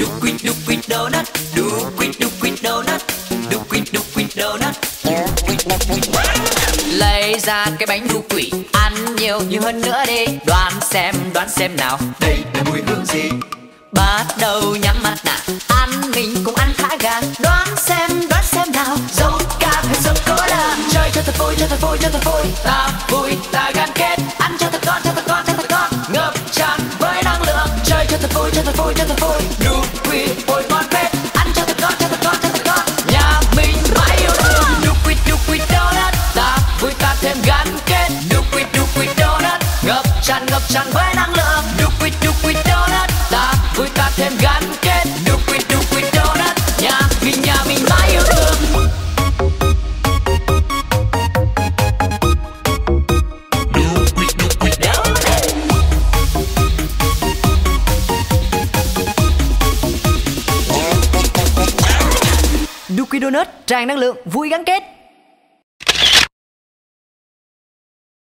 đu quýt donut, đu quýt donut, đu quýt donut. Lấy ra cái bánh đu quỷ, ăn nhiều hơn nữa đi. Đoán xem nào, đây là mùi hương gì? Bắt đầu nhắm mắt nào, ăn mình cũng ăn khá gà. Đoán xem nào, dâu cam hay sô cô la? Chơi cho thật vui, ta vui ta gắn kết. Ăn cho thật ngon, ngập tràn với năng lượng. Chơi cho thật vui, đu quýt ôi ngon phết. Ăn cho thật ngon, nhà mình mãi yêu thương. Đu quýt donut, ta vui ta thêm gắn kết. Đu quýt donut, ngập tràn với năng lượng. Đu quýt donut, ta vui ta thêm gắn kết. Đu quýt donut, nhà mình mãi yêu thương. Đu quýt donut tràn năng lượng, vui gắn kết.